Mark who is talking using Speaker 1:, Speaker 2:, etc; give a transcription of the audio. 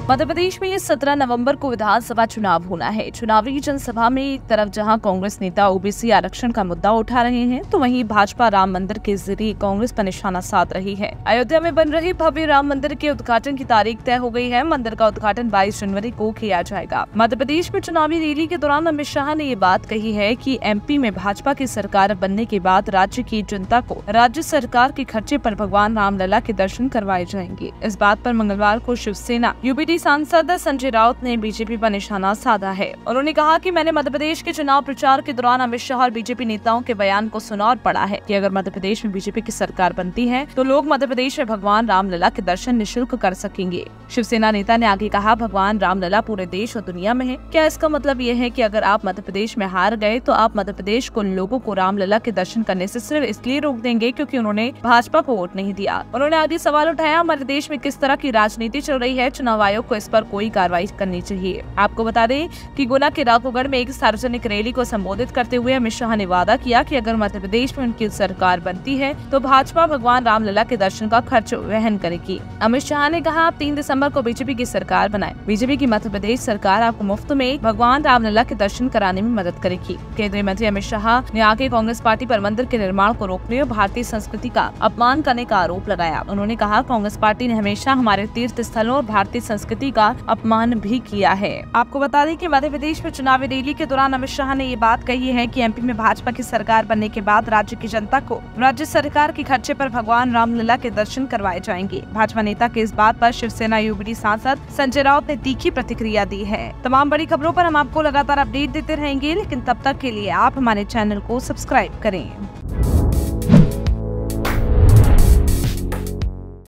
Speaker 1: मध्य प्रदेश में 17 नवंबर को विधानसभा चुनाव होना है। चुनावी जनसभा में एक तरफ जहां कांग्रेस नेता ओबीसी आरक्षण का मुद्दा उठा रहे हैं, तो वहीं भाजपा राम मंदिर के जरिए कांग्रेस पर निशाना साध रही है। अयोध्या में बन रहे भव्य राम मंदिर के उद्घाटन की तारीख तय हो गई है। मंदिर का उद्घाटन 22 जनवरी को किया जाएगा। मध्य प्रदेश में चुनावी रैली के दौरान अमित शाह ने ये बात कही है कि एमपी में भाजपा की सरकार बनने के बाद राज्य की जनता को राज्य सरकार के खर्चे पर भगवान रामलला के दर्शन करवाए जाएंगे। इस बात पर मंगलवार को शिवसेना यूपीटी सांसद संजय राउत ने बीजेपी पर निशाना साधा है। उन्होंने कहा कि मैंने मध्य प्रदेश के चुनाव प्रचार के दौरान अमित शाह और बीजेपी नेताओं के बयान को सुना और पढ़ा है कि अगर मध्य प्रदेश में बीजेपी की सरकार बनती है तो लोग मध्य प्रदेश में भगवान रामलला के दर्शन निःशुल्क कर सकेंगे। शिवसेना नेता ने आगे कहा, भगवान रामलला पूरे देश और दुनिया में है। क्या इसका मतलब ये है कि अगर आप मध्य प्रदेश में हार गए तो आप मध्य प्रदेश को लोगों को रामलला के दर्शन करने से सिर्फ इसलिए रोक देंगे क्योंकि उन्होंने भाजपा को वोट नहीं दिया? उन्होंने आगे सवाल उठाया, हमारे देश में किस तरह की राजनीति चल रही है, चुनाव आयोग को इस पर कोई कार्रवाई करनी चाहिए। आपको बता दें कि गुना के राघोगढ़ में एक सार्वजनिक रैली को संबोधित करते हुए अमित शाह ने वादा किया कि अगर मध्य प्रदेश में उनकी सरकार बनती है तो भाजपा भगवान रामलला के दर्शन का खर्च वहन करेगी। अमित शाह ने कहा, आप 3 दिसंबर को बीजेपी की सरकार बनाएं। बीजेपी की मध्य प्रदेश सरकार आपको मुफ्त में भगवान रामलला के दर्शन कराने में मदद करेगी। केंद्रीय मंत्री अमित शाह ने आगे कांग्रेस पार्टी पर मंदिर के निर्माण को रोकने और भारतीय संस्कृति का अपमान करने का आरोप लगाया। उन्होंने कहा, कांग्रेस पार्टी ने हमेशा हमारे तीर्थ स्थलों और भारतीय संस्कृति का अपमान भी किया है। आपको बता दें कि मध्य प्रदेश में चुनावी रैली के दौरान अमित शाह ने ये बात कही है कि एमपी में भाजपा की सरकार बनने के बाद राज्य की जनता को राज्य सरकार के खर्चे पर भगवान रामलला के दर्शन करवाए जाएंगे। भाजपा नेता के इस बात पर शिवसेना यूपीटी सांसद संजय राउत ने तीखी प्रतिक्रिया दी है। तमाम बड़ी खबरों पर हम आपको लगातार अपडेट देते रहेंगे, लेकिन तब तक के लिए आप हमारे चैनल को सब्सक्राइब करें।